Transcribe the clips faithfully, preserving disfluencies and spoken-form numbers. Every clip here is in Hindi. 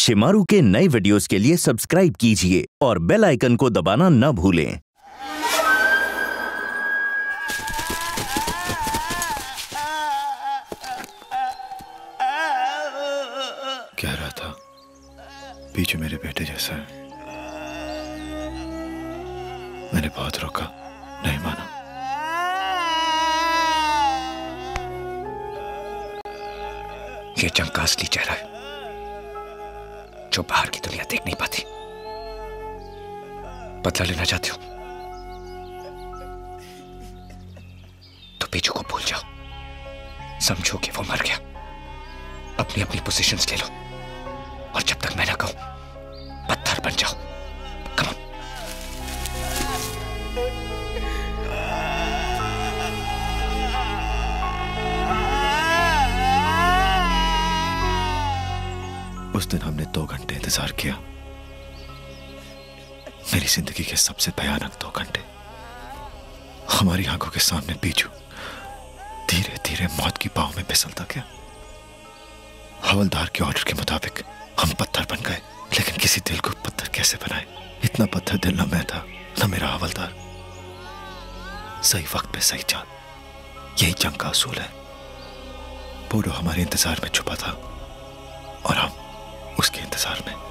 शिमारू के नए वीडियोस के लिए सब्सक्राइब कीजिए और बेल आइकन को दबाना न भूलें। कह रहा था पीछे मेरे बेटे जैसा है। मैंने बहुत रोका, नहीं माना। ये जंग का असली चेहरा है जो बाहर की दुनिया देख नहीं पाती। बदला लेना चाहते हो तो पीछू को भूल जाओ। समझो कि वो मर गया। अपनी अपनी पोजीशंस ले लो और जब तक मैं ना कहूं पत्थर बन जाओ। Come on. उस दिन हमने दो घंटे इंतजार किया। मेरी जिंदगी के सबसे भयानक दो घंटे। हमारी आंखों के सामने पीछू धीरे धीरे मौत की पांव में फिसलता गया। हवलदार के ऑर्डर के मुताबिक हम पत्थर बन गए, लेकिन किसी दिल को पत्थर कैसे बनाए? इतना पत्थर दिल ना मैं था ना मेरा हवलदार। सही वक्त पे सही चाल, यही जंग का असूल है। पोडो हमारे इंतजार में छुपा था और हम उसके इंतजार में।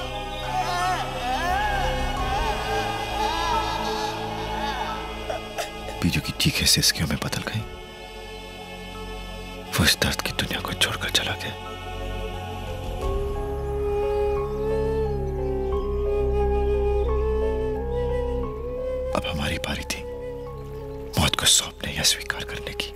पीजू की चीखें सिसकियों में बदल गई। वो इस दर्द की दुनिया को छोड़कर चला गया। अब हमारी बारी थी मौत को सौंपने या स्वीकार करने की।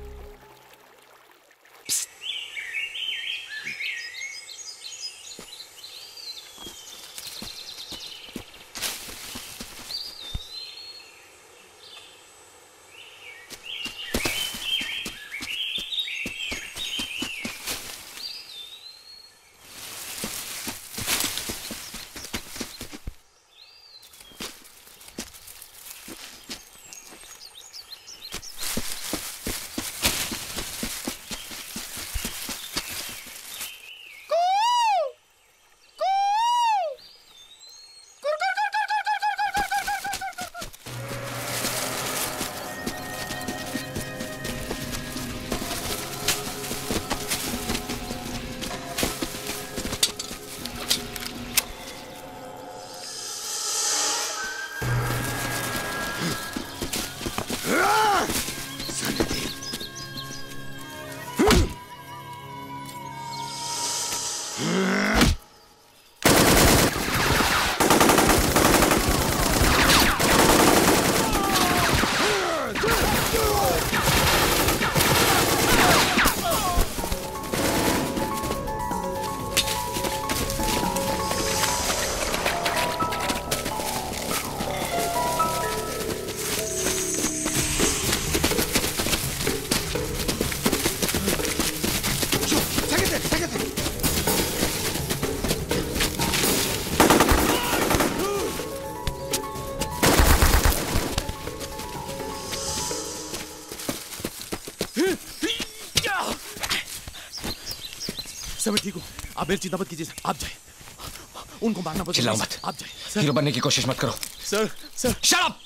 मैं ठीक हूँ, आप मेरी चिंता मत कीजिए। आप जाए, उनको मारना पड़ेगा। चिल्लाओ मत। आप जाए। हीरो बनने की कोशिश मत करो। Sir sir shut up.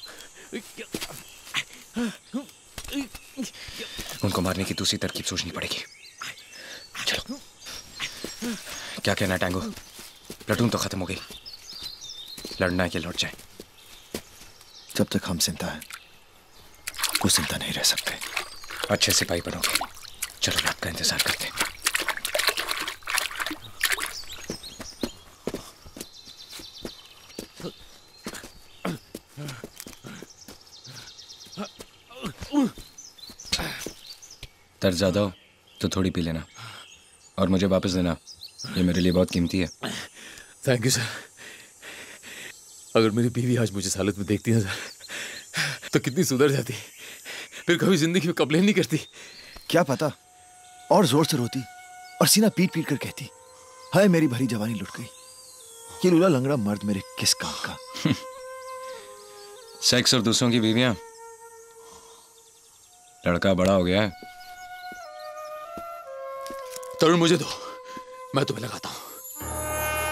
उनको मारने की दूसरी तरकीब सोचनी पड़ेगी। चलो। क्या कहना टैंगो? प्लाटून तो खत्म हो गई। लड़ना है कि लौट जाए? जब तक हम जिंदा हैं वो जिंदा नहीं रह सकते। अच्छे सिपाही बनोगे। चलो रात का इंतजार करते हैं। दर्द ज्यादा हो तो थोड़ी पी लेना और मुझे वापस देना। ये मेरे लिए बहुत कीमती है। Thank you sir. अगर मेरी बीवी आज मुझे इस हालत में देखती ना सर तो कितनी सुधर जाती, फिर कभी जिंदगी में कंप्लेन नहीं करती। क्या पता और जोर से रोती और सीना पीट पीट कर कहती, हाय मेरी भरी जवानी लुट गई। ये लूला लंगड़ा मर्द मेरे किस काम का। सेक्स और दूसरों की बीवियां। लड़का बड़ा हो गया है। तरुण मुझे दो, मैं तुम्हें लगाता हूं।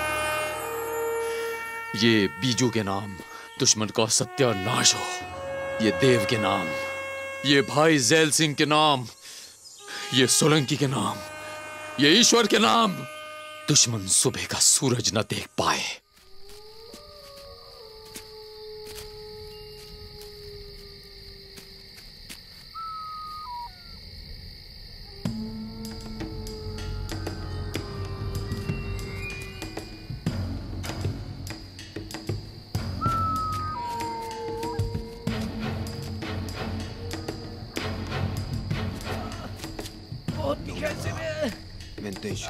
ये बीजू के नाम दुश्मन का सत्यानाश हो। ये देव के नाम, ये भाई जैल सिंह के नाम, ये सोलंकी के नाम, ये ईश्वर के नाम दुश्मन सुबह का सूरज न देख पाए। Menteş.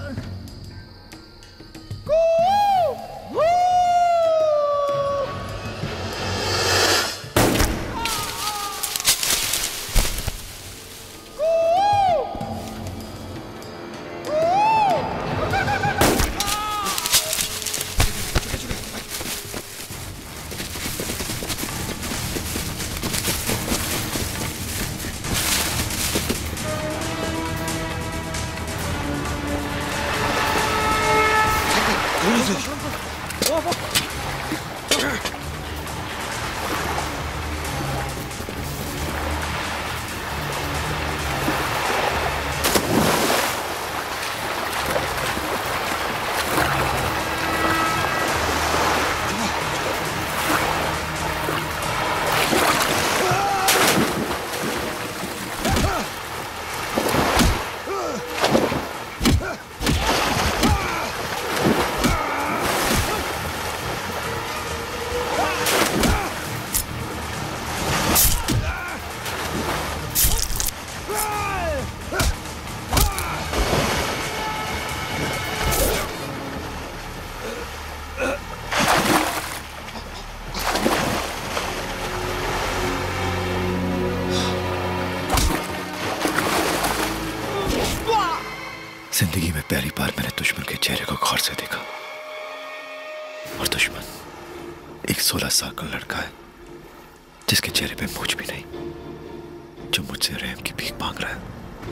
जिंदगी में पहली बार मैंने दुश्मन के चेहरे को गौर से देखा, और दुश्मन एक सोलह साल का लड़का है जिसके चेहरे पे मूंछ भी नहीं, जो मुझसे रहम की भीख मांग रहा है।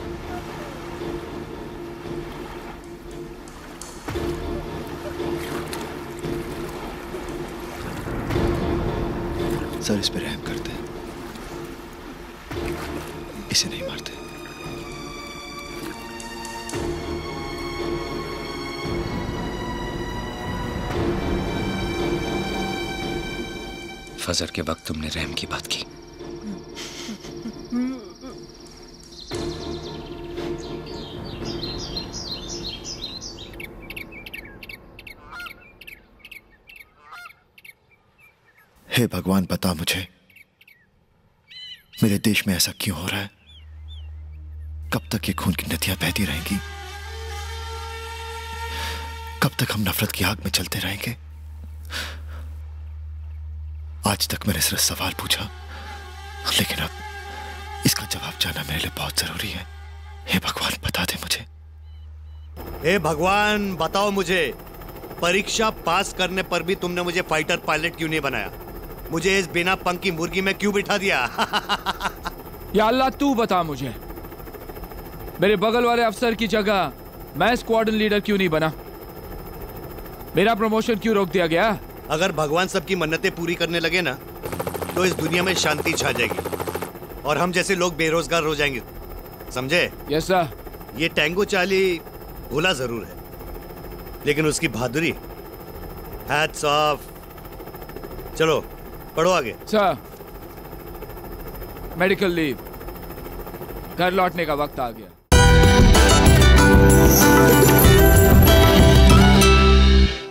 सर, इस पे रहम करते हैं, इसे नहीं मारते। फजर के वक्त तुमने रहम की बात की। हे भगवान, बता मुझे, मेरे देश में ऐसा क्यों हो रहा है? कब तक ये खून की नदियां बहती रहेंगी? कब तक हम नफरत की आग में चलते रहेंगे? आज तक मैंने सिर्फ सवाल पूछा, लेकिन अब इसका जवाब जानना मेरे लिए बहुत जरूरी है। हे भगवान, बता दे मुझे। हे भगवान, बताओ मुझे, परीक्षा पास करने पर भी तुमने मुझे फाइटर पायलट क्यों नहीं बनाया? मुझे इस बिना पंख की मुर्गी में क्यों बिठा दिया? या अल्लाह, तू बता मुझे, मेरे बगल वाले अफसर की जगह मैं स्क्वाड्रन लीडर क्यों नहीं बना? मेरा प्रमोशन क्यों रोक दिया गया? अगर भगवान सबकी मन्नतें पूरी करने लगे ना, तो इस दुनिया में शांति छा जाएगी और हम जैसे लोग बेरोजगार हो जाएंगे, समझे? Yes sir. ये टैंगो चाली भूला जरूर है, लेकिन उसकी बहादुरी, हैट्स ऑफ। चलो पढ़ो आगे। सर, मेडिकल लीव, घर लौटने का वक्त आ गया।